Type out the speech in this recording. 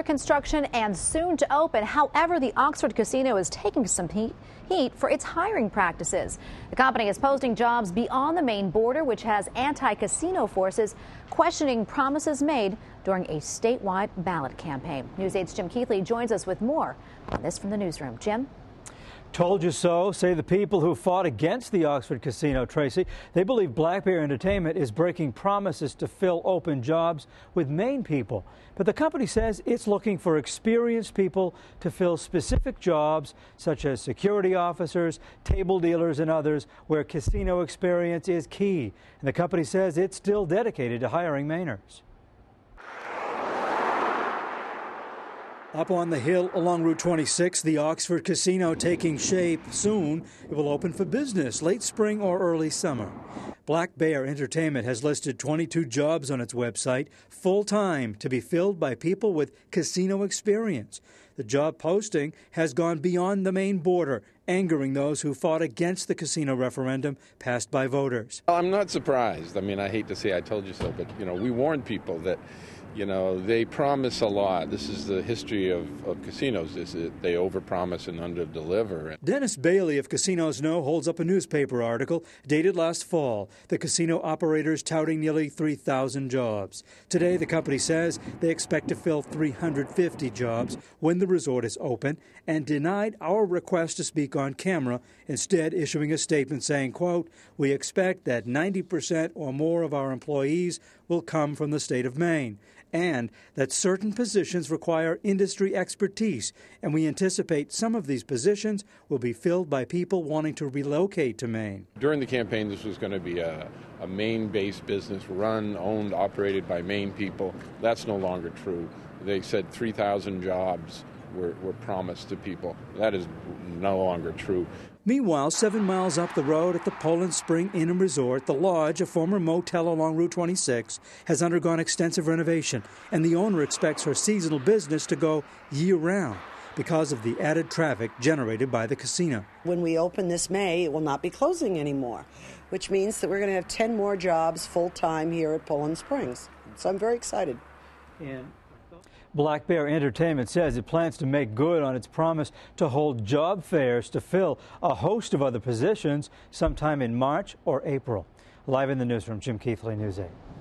under construction and soon to open. However, the Oxford Casino is taking some heat for its hiring practices. The company is posting jobs beyond the Maine border, which has anti-casino forces questioning promises made during a statewide ballot campaign. News 8's Jim Keithley joins us with more on this from the newsroom. Jim? Told you so, say the people who fought against the Oxford Casino, Tracy. They believe Black Bear Entertainment is breaking promises to fill open jobs with Maine people. But the company says it's looking for experienced people to fill specific jobs, such as security officers, table dealers, and others, where casino experience is key. And the company says it's still dedicated to hiring Mainers. Up on the hill along Route 26, the Oxford Casino taking shape. Soon it will open for business, late spring or early summer. Black Bear Entertainment has listed 22 jobs on its website, full-time, to be filled by people with casino experience. The job posting has gone beyond the Maine border, angering those who fought against the casino referendum passed by voters. I'm not surprised. I mean, I hate to say I told you so, but, we warned people that, they promise a lot. This is the history of casinos. They overpromise and underdeliver. Dennis Bailey of Casinos Know holds up a newspaper article dated last fall. The casino operators touting nearly 3,000 jobs. Today, the company says they expect to fill 350 jobs when the resort is open, and denied our request to speak on camera, instead issuing a statement saying, quote, "We expect that 90% or more of our employees will come from the state of Maine, and that certain positions require industry expertise, and we anticipate some of these positions will be filled by people wanting to relocate to Maine." During the campaign, this was going to be a Maine-based business, run, owned, operated by Maine people. That's no longer true. They said 3,000 jobs were promised to people. That is no longer true. Meanwhile, 7 miles up the road at the Poland Spring Inn and Resort, the Lodge, a former motel along Route 26, has undergone extensive renovation, and the owner expects her seasonal business to go year-round because of the added traffic generated by the casino. When we open this May, it will not be closing anymore, which means that we're going to have 10 more jobs full-time here at Poland Springs. So I'm very excited. Black Bear Entertainment says it plans to make good on its promise to hold job fairs to fill a host of other positions sometime in March or April. Live in the newsroom, Jim Keithley, News 8.